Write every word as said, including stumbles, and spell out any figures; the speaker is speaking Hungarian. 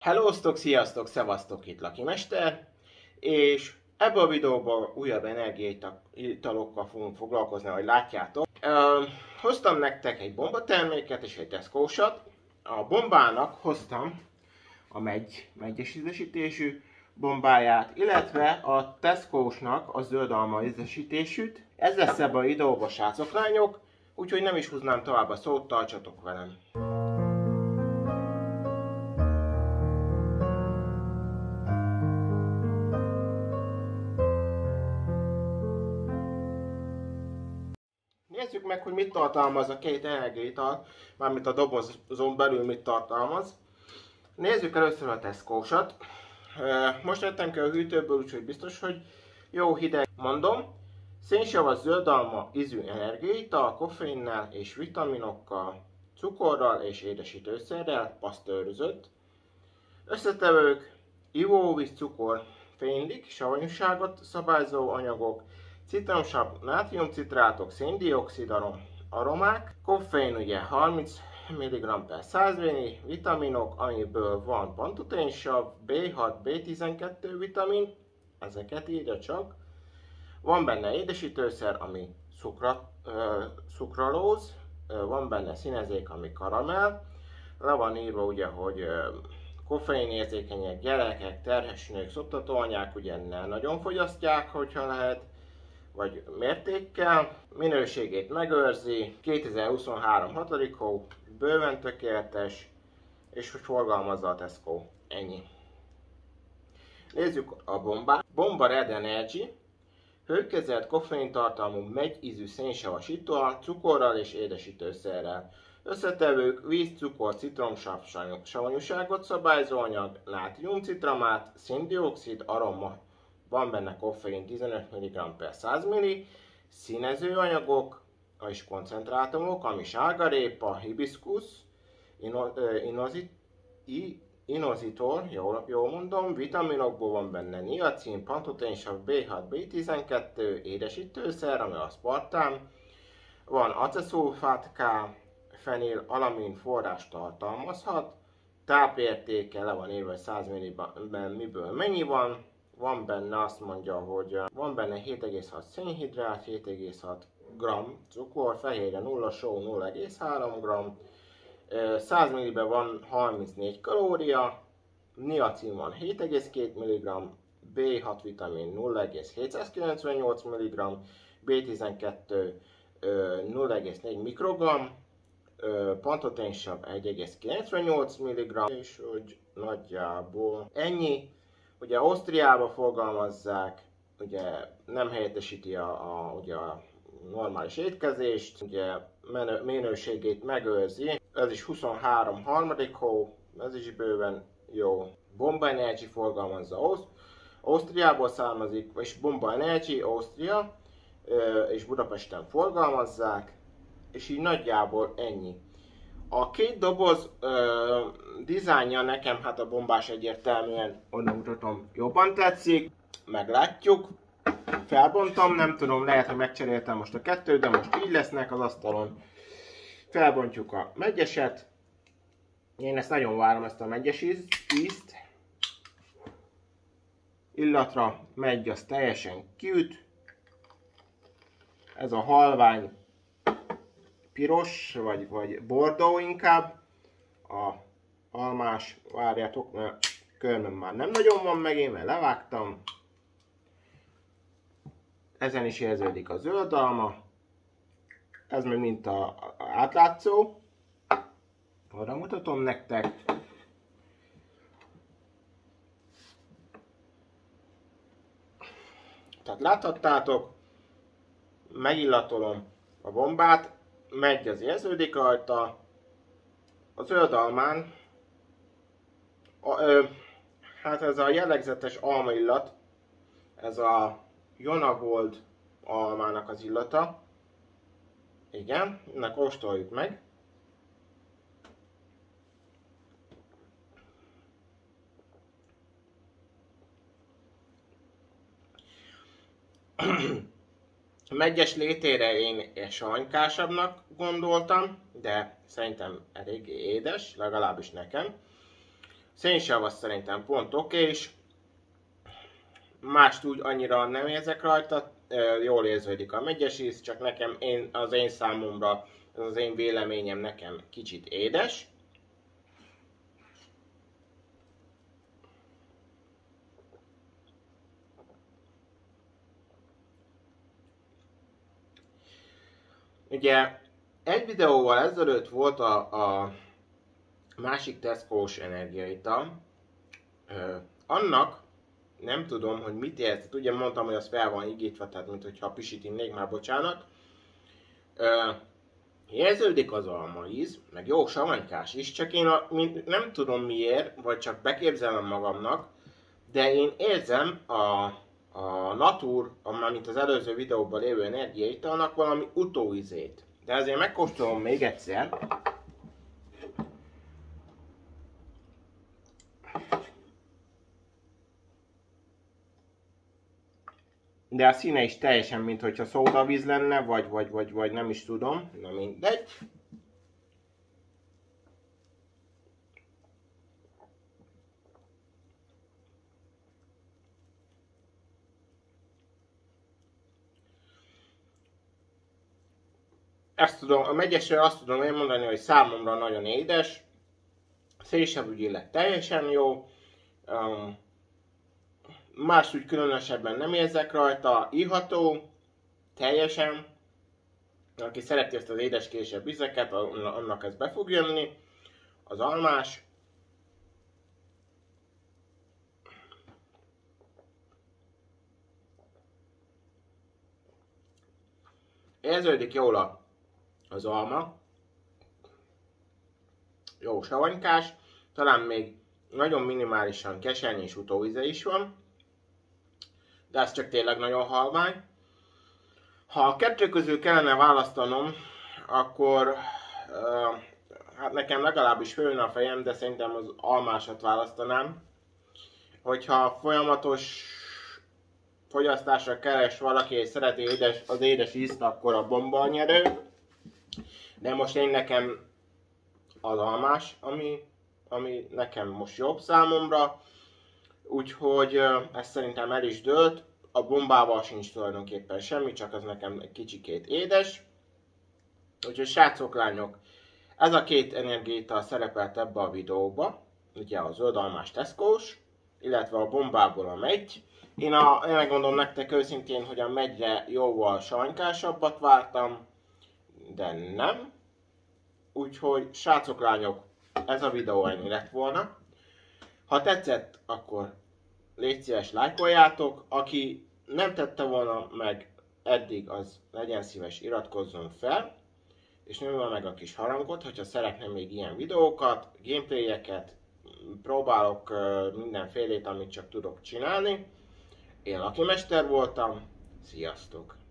Hellóztok, sziasztok, szevasztok, itt Lucky Mester, és ebben a videóban újabb energiaitalokkal fogunk foglalkozni, ahogy látjátok. Uh, hoztam nektek egy bombaterméket és egy Tesco-sat. A bombának hoztam a megy, megyes ízesítésű bombáját, illetve a Tesco-snak a zöld alma ízesítésűt. Ez lesz ebben a videóban, srácok, lányok, úgyhogy nem is húznám tovább a szót, tartsatok velem. Nézzük meg, hogy mit tartalmaz a két energiaital, mármint a dobozon belül mit tartalmaz. Nézzük először a Tesco-sat. Most vettem ki a hűtőből, úgyhogy biztos, hogy jó hideg. Mondom, szénsavas zöldalma ízű energiaital, koffeinnel és vitaminokkal, cukorral és édesítőszerrel, pasztőrözött. Összetevők: ivóvíz, cukor, fénylik, savanyúságot szabályozó anyagok, citromsav, nátriumcitrátok, széndioxid arom, aromák, koffein ugye harminc milligramm per száz milli, vitaminok, amiből van pantoténsav, bé hat, bé tizenkettő vitamin, ezeket írja csak. Van benne édesítőszer, ami szukra, ö, szukralóz, ö, van benne színezék, ami karamell, le van írva ugye, hogy ö, koffeinérzékenyek, gyerekek, terhes nők, szoptatóanyák ugye ne nagyon fogyasztják, hogyha lehet, vagy mértékkel. Minőségét megőrzi, kétezer-huszonhárom hatodik hó, bőven tökéletes, és hogy forgalmazza a Tesco. Ennyi. Nézzük a bombát. Bomba Red Energy, hőkezelt koffeintartalmú megyízű szénsavas ital, cukorral és édesítőszerrel. Összetevők: víz, cukor, citromsav, savanyúságot szabályozó anyag, nátriumcitramát, széndioxid, aroma, van benne koffein tizenöt milligramm per száz milli, színezőanyagok és koncentrátumok, ami sárgarépa, hibiszkusz, inositol, jól, jól mondom, vitaminokból van benne niacin, pantoténsav, bé hat, bé tizenkettő, édesítőszer, ami aszpartám, van aceszulfát K, fenil, alamin forrás tartalmazhat, tápértéke le van írva, hogy száz milliben miből mennyi van. Van benne, azt mondja, hogy van benne hét egész hat szénhidrát, hét egész hat gramm cukor, fehérje nulla, só nulla egész három gramm, száz milliben van harmincnégy kalória, niacin van hét egész két milligramm, bé hat vitamin nulla egész hétszázkilencvennyolc milligramm, bé tizenkettő nulla egész négy mikrogramm, pantoténsav egy egész kilencvennyolc milligramm, és hogy nagyjából ennyi. Ugye Ausztriába forgalmazzák, ugye nem helyettesíti a, a, ugye a normális étkezést, ugye menő, minőségét megőrzi. Ez is huszonhárom harmadik hó, ez is bőven jó. Bomba Energy forgalmazza, Ausz, Ausztriából származik, és Bomba Energy, Ausztria, és Budapesten forgalmazzák, és így nagyjából ennyi. A két doboz ö, dizájnja nekem, hát a bombás egyértelműen, onnan mutatom, jobban tetszik, meglátjuk. Felbontam, nem tudom, lehet, hogy megcseréltem most a kettőt, de most így lesznek az asztalon. Felbontjuk a megyeset. Én ezt nagyon várom, ezt a megyes ízt. Illatra megy, az teljesen kiüt. Ez a halvány piros, vagy, vagy bordó inkább. A almás, várjátok, mert körmöm már nem nagyon van megint, mert levágtam. Ezen is érződik a zöld alma. Ez meg mint a, a átlátszó. Arra mutatom nektek. Tehát láthattátok, megillatolom a bombát, megy, az érződik rajta. A zöld almán, a, ö, hát ez a jellegzetes alma illat, ez a Jonagold almának az illata. Igen, ne kóstoljuk meg. Megyes létére én savanykásabbnak gondoltam, de szerintem elég édes, legalábbis nekem. Szénsav az szerintem pont okés. Mást úgy annyira nem érzek rajta, jól érződik a megyes íz, csak nekem én, az én számomra, az én véleményem nekem kicsit édes. Ugye egy videóval ezelőtt volt a, a másik Tesco-s energiaital. Ö, annak nem tudom, hogy mit érzett. Ugye mondtam, hogy az fel van higítva, tehát mint hogyha pisit innék, már bocsánat. Ö, érződik az alma íz, meg jó savanykás is, csak én a, mint, nem tudom miért, vagy csak beképzelem magamnak, de én érzem a, a Natur, mint az előző videóban lévő energiaitalnak valami utóízét. De ezért megkóstolom még egyszer. De a színe is teljesen, mint hogyha szódavíz lenne, vagy, vagy, vagy, vagy nem is tudom, na mindegy. Ezt tudom, a megyesről azt tudom én mondani, hogy számomra nagyon édes. Szénsav ügyileg teljesen jó. Um, más úgy különösebben nem érzek rajta. Iható, teljesen. Aki szereti ezt az édeskésebb ízeket, annak ez be fog jönni. Az almás. Érződik jól az alma. Jó savanykás. Talán még nagyon minimálisan keseny és utóíze is van. De ez csak tényleg nagyon halvány. Ha a kettő közül kellene választanom, akkor uh, hát nekem legalábbis főjön a fejem, de szerintem az almásat választanám. Hogyha folyamatos fogyasztásra keres valaki és szereti édes, az édes ízt, akkor a bomba a nyerő. De most én nekem az almás, ami, ami nekem most jobb számomra. Úgyhogy ez szerintem el is dőlt. A bombával sincs tulajdonképpen semmi, csak az nekem egy kicsikét édes. Úgyhogy srácok, lányok, ez a két energiaital szerepelt ebbe a videóba. Ugye a zöld almás Tesco-s, illetve a bombából a megy. Én, a, én megmondom nektek őszintén, hogy a megyre jóval savanykásabbat vártam, de nem. Úgyhogy srácok, lányok, ez a videó ennyi lett volna. Ha tetszett, akkor légy szíves, lájkoljátok. Aki nem tette volna meg eddig, az legyen szíves, iratkozzon fel. És nyomja meg a kis harangot, hogyha szeretném még ilyen videókat, gameplayeket, próbálok mindenfélét, amit csak tudok csinálni. Én Lakimester voltam, sziasztok!